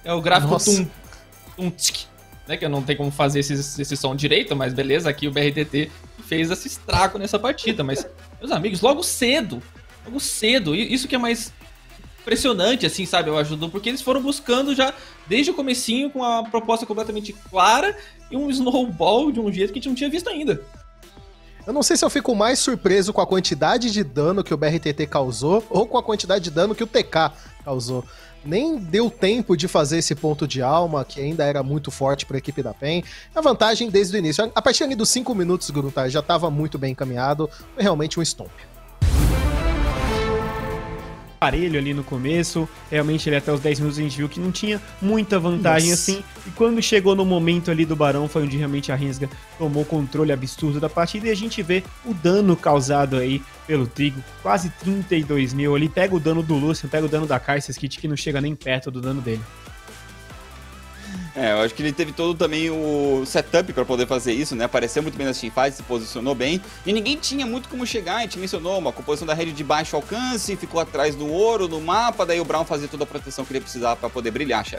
É o gráfico Nossa. tum-tsk, né? Que eu não tenho como fazer esse som direito, mas beleza, aqui o BRTT fez esse estrago nessa partida. Mas, meus amigos, logo cedo, isso que é mais impressionante, assim, sabe, eu ajudo, porque eles foram buscando já desde o comecinho com a proposta completamente clara e um snowball de um jeito que a gente não tinha visto ainda. Eu não sei se eu fico mais surpreso com a quantidade de dano que o BRTT causou ou com a quantidade de dano que o TK causou. Nem deu tempo de fazer esse ponto de alma, que ainda era muito forte para a equipe da PEN. A vantagem desde o início. A partir ali dos 5 minutos, Gruntar, já estava muito bem encaminhado. Foi realmente um stomp. Aparelho ali no começo, realmente ele até os 10 minutos a gente viu que não tinha muita vantagem assim, e quando chegou no momento ali do Barão foi onde realmente a Rensga tomou controle absurdo da partida, e a gente vê o dano causado aí pelo Trigo, quase 32 mil ali, pega o dano do Lucian, pega o dano da Kai'Sa, que não chega nem perto do dano dele. Eu acho que ele teve todo também o setup pra poder fazer isso, né? Apareceu muito bem nas teamfights, se posicionou bem. E ninguém tinha muito como chegar, a gente mencionou uma composição da rede de baixo alcance, ficou atrás do ouro, no mapa, daí o Braum fazia toda a proteção que ele precisava pra poder brilhar, chefe.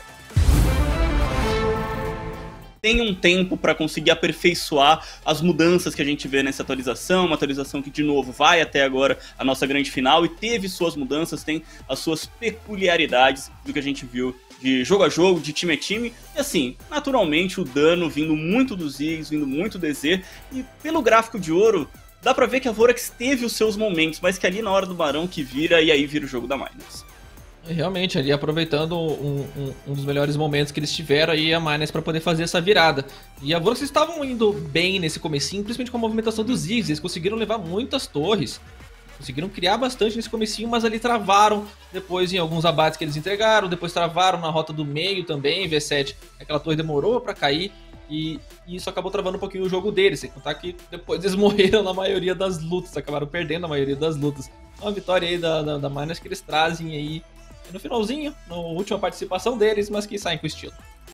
Tem um tempo para conseguir aperfeiçoar as mudanças que a gente vê nessa atualização, uma atualização que, de novo, vai até agora a nossa grande final e teve suas mudanças, tem as suas peculiaridades do que a gente viu de jogo a jogo, de time a time, e assim, naturalmente o dano vindo muito dos Ziggs, vindo muito do EZ, e pelo gráfico de ouro, dá pra ver que a Vorax teve os seus momentos, mas que ali na hora do Barão que vira, e aí vira o jogo da Miners. Realmente, ali aproveitando um dos melhores momentos que eles tiveram aí, a Miners para poder fazer essa virada. E a Vorax estavam indo bem nesse comecinho, principalmente com a movimentação dos Ziggs, eles conseguiram levar muitas torres. Conseguiram criar bastante nesse comecinho, mas ali travaram depois em alguns abates que eles entregaram, depois travaram na rota do meio também, V7, aquela torre demorou pra cair e isso acabou travando um pouquinho o jogo deles, sem contar que depois eles morreram na maioria das lutas, acabaram perdendo a maioria das lutas. Então a vitória aí da Miners que eles trazem aí no finalzinho, na última participação deles, mas que saem com estilo.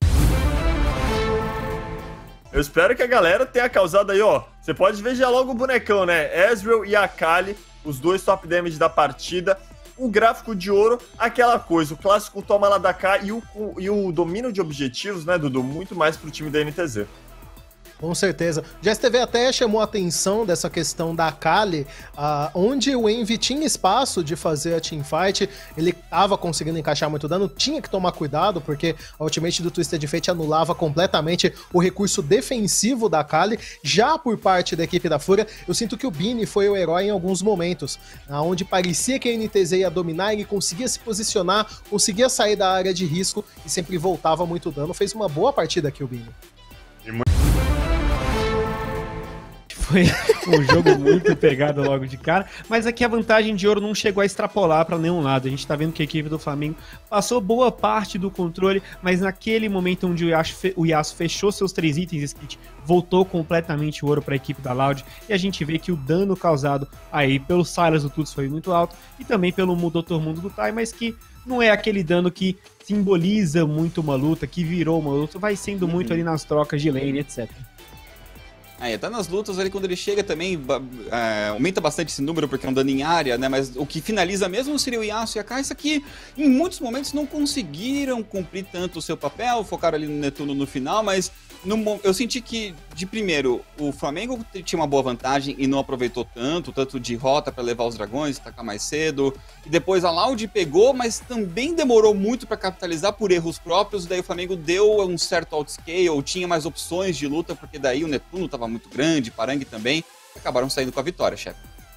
Eu espero que a galera tenha causado aí, ó. Você pode ver já logo o bonecão, né? Ezreal e Akali, os dois top damage da partida. O gráfico de ouro, aquela coisa, o clássico toma lá da cá e o domínio de objetivos, né, Dudu? Muito mais pro time da NTZ. Com certeza. O GSTV até chamou a atenção dessa questão da Akali, onde o Envy tinha espaço de fazer a teamfight, ele estava conseguindo encaixar muito dano, tinha que tomar cuidado, porque a ultimate do Twisted Fate anulava completamente o recurso defensivo da Akali. Já por parte da equipe da Fúria, eu sinto que o Bini foi o herói em alguns momentos, onde parecia que a NTZ ia dominar, ele conseguia se posicionar, conseguia sair da área de risco e sempre voltava muito dano. Fez uma boa partida aqui o Bini. Foi um jogo muito pegado logo de cara, mas aqui a vantagem de ouro não chegou a extrapolar para nenhum lado. A gente tá vendo que a equipe do Flamengo passou boa parte do controle, mas naquele momento onde o Yasuo fechou seus 3 itens, Skit, voltou completamente o ouro para a equipe da Loud, e a gente vê que o dano causado aí pelo Sylas do Tuts foi muito alto, e também pelo Dr. Mundo do Tai, mas que não é aquele dano que simboliza muito uma luta, que virou uma luta, vai sendo muito ali nas trocas de lane, etc. Aí, até nas lutas ali, quando ele chega também, aumenta bastante esse número, porque é um dano em área, né? Mas o que finaliza mesmo seria o Yasuo e a Kai'Sa, que em muitos momentos não conseguiram cumprir tanto o seu papel, focaram ali no Netuno no final, mas eu senti que, de primeiro, o Flamengo tinha uma boa vantagem e não aproveitou tanto de rota para levar os dragões, atacar mais cedo, e depois a Loud pegou, mas também demorou muito para capitalizar por erros próprios, daí o Flamengo deu um certo outscale, tinha mais opções de luta, porque daí o Netuno estava muito grande, Parang também, acabaram saindo com a vitória, chefe.